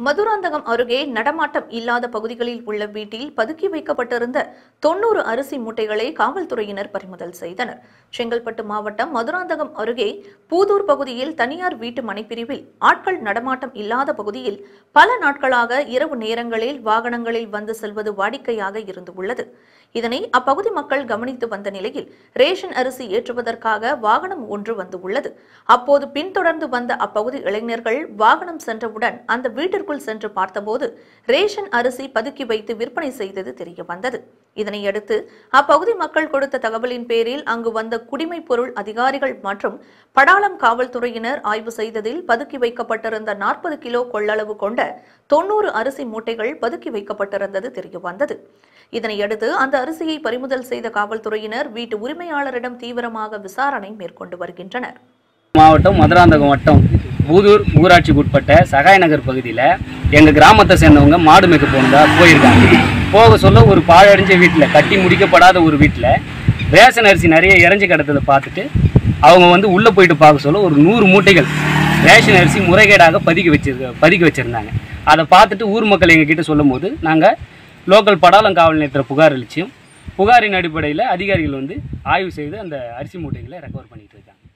மதுராந்தகம் அருகே நடமாட்டம் இல்லாத பகுதிகளில் உள்ள வீட்டில் பதுக்கி வைக்கப்பட்டிருந்த 90 அரிசி மூட்டைகளை காவல்துறையினர் பறிமுதல் செய்தனர். செங்கல்பட்டு மாவட்டம் மதுராந்தகம் அருகே பூதூர் பகுதியில் தனியார் வீட்டு மனைப்பிரிவில் ஆட்கள் நடமாட்டம் இல்லாத பகுதியில் பல நாட்களாக இரவு நேரங்களில் வாகனங்களில் வந்து செல்வது வாடிக்கையாக இருந்துள்ளது. இதனை அப்பகுதி மக்கள் கவனித்து வந்த நிலையில் ரேஷன் அரிசி ஏற்றுவதற்காக வாகனம் ஒன்று வந்துள்ளது. அப்போது பின்தொடர்ந்து வந்த அப்பகுதி இளைஞர்கள் வாகனம் சென்றவுடன் அந்த வீட்டிற்குள் சென்று பார்த்தபோது ரேஷன் அரிசி பதுக்கி வைத்து விற்பனை செய்தது தெரிய வந்தது. இதனையடுத்து அப்பகுதி மக்கள் கொடுத்த தகவலின் பேரில் அங்கு வந்த குடிமைப் பொருள் அதிகாரிகள் மற்றும் படாளம் காவல்துறையினர் ஆய்வு செய்ததில் பதுக்கி வைக்கப்பட்டிருந்த 40 கிலோ கொள்ளளவு கொண்ட 90 அரிசி மூட்டைகள் பதுக்கி வைக்கப்பட்டிருந்தது தெரிய வந்தது. இதனையடுத்து அந்த அரிசியை பறிமுதல் செய்த காவல்துறையினர் வீட்டு உரிமையாளரிடம் தீவிரமாக விசாரணை மேற்கொண்டு வருகின்றனர். மாவட்டம் மதுராந்தகம் வட்டம் பூதூர் ஊராட்சிக்கு உட்பட்ட சகாய் நகர் பகுதியில் எங்கள் கிராமத்தை சேர்ந்தவங்க மாடு மேய்க்க போயிருக்காங்க. போக சொல்ல ஒரு பாழடைஞ்ச வீட்டில், கட்டி முடிக்கப்படாத ஒரு வீட்டில் ரேஷன் அரிசி நிறைய இறஞ்சி கிடத்ததை பார்த்துட்டு அவங்க உள்ளே போயிட்டு பார்க்க சொல்ல ஒரு 100 மூட்டைகள் ரேஷன் அரிசி முறைகேடாக பதுக்கி வச்சுருந்தாங்க. அதை பார்த்துட்டு ஊர் மக்கள் எங்ககிட்ட சொல்லும் போது நாங்கள் லோக்கல் படாளம் காவல் நிலையத்தில் புகார் அளித்தோம். புகாரின் அடிப்படையில் அதிகாரிகள் ஆய்வு செய்து அந்த அரிசி மூட்டைகளை ரெக்கவர் பண்ணிட்டு இருக்காங்க.